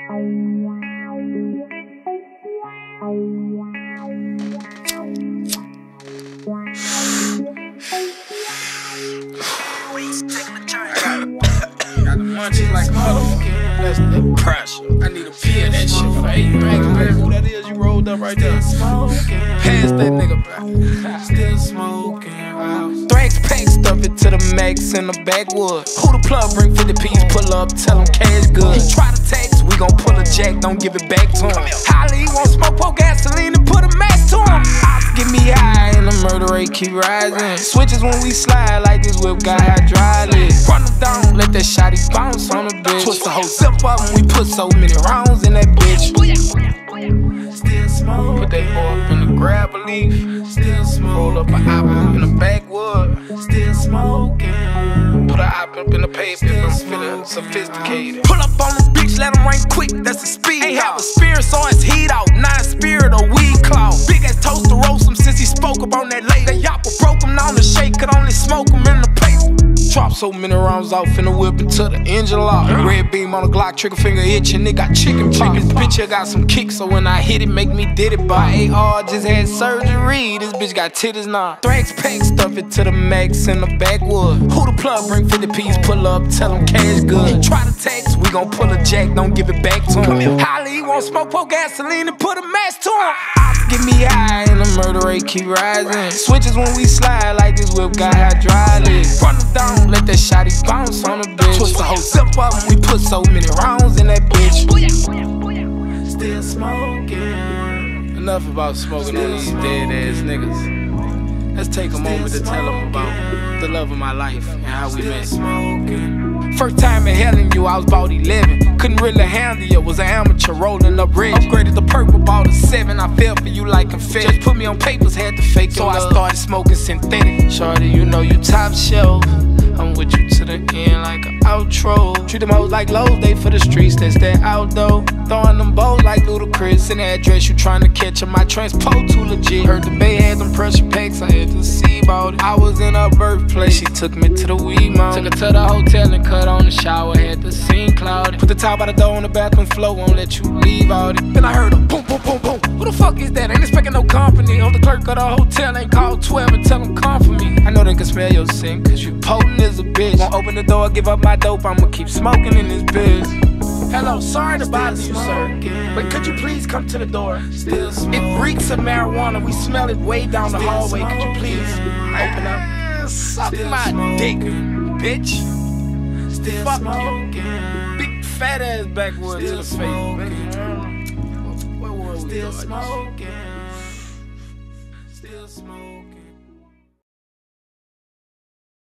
Got the munchies like a motherfucker. That's the pressure. I need a pee of that shit for 8 racks, man. Who that is you rolled up right there? Pass that nigga, bro. Still smoking. Thrax pack, stuff it to the max in the backwood. Who the plug bring 50 P's, pull up, tell him cash good. He try to tax, we gon' pull a jack, don't give it back to him. Holly, he won't smoke, pour gasoline and put a mask to him. Ops get me high and the murder rate keep rising. Switches when we slide like this whip got hydraulic. Run them down, let that shotty bounce on the bitch. Twist the whole zip up and we put so many rounds in that bitch. Still smoke. Put that boy up in the grab a leaf. Still smoke. Roll up an op in the backwood. Still smoking. Put a op up in the paper. Feeling sophisticated. Pull up on the bitch, let him rain quick. That's the speed. Ain't have a spirit, so it's heat out. Not a spirit or weed cloud. Big ass toast to roast him since he spoke up on that late. That yapper broke him down the shake. Could only smoke him in the paper. Drop so many rounds off in the whip until the engine lock. Red beam on the Glock, trigger finger itching. It got chicken pox. This bitch here got some kicks, so when I hit it, make me did it by AR. Just had surgery. This bitch got titties now. Thrax pack, stuff it to the max in the backwood. Who the plug bring 50 P's, pull up, tell him cash good. Try to tax, we gon' pull a jack, don't give it back to him. Holly, he won't smoke, pour gasoline and put a mask to him. Ops get me high and the murder rate keep rising. Switches when we slide like this whip got hydraulic. Run them down, let that shotty bounce on the bitch. Twist the whole zip up and we put so many rounds in that bitch. Still smoking. Enough about smoking on these dead ass niggas. Let's take a moment to tell them about the love of my life and how we met. First time inhaling you, I was about 11. Couldn't really handle you, was an amateur rolling up red. Upgraded the purple, bought a 7. I fell for you like confetti. Just put me on papers, had to fake so I started smoking synthetic. Shorty, you know you top shelf. I'm with you to the end like an outro. Treat them hoes like lows, they for the streets, that's that outdoor. Throwing them bows like Ludacris. In the address you trying to catch them, my transport too legit. Heard the Bay had them pressure packs, I had to see about it. I was in her birthplace, she took me to the weed mountain. Took her to the hotel and cut on the shower, had the scene cloudy. Put the top by the door on the bathroom floor, won't let you leave out it. Then I heard a boom, boom, boom, boom. Who the fuck is that? Ain't expecting no company. On the clerk of the hotel, ain't called 12 and tell them come for me. I know they can smell your scent, cause you potent as a bitch. Won't open the door, give up my dope, I'ma keep smoking in this bitch. Hello, sorry to bother you, sir, but could you please come to the door? It reeks of marijuana, we smell it way down the hallway. Could you please open up? Suck my dick, bitch. Fuck you. Big fat ass backwood to the face. Where were we? Still smoking.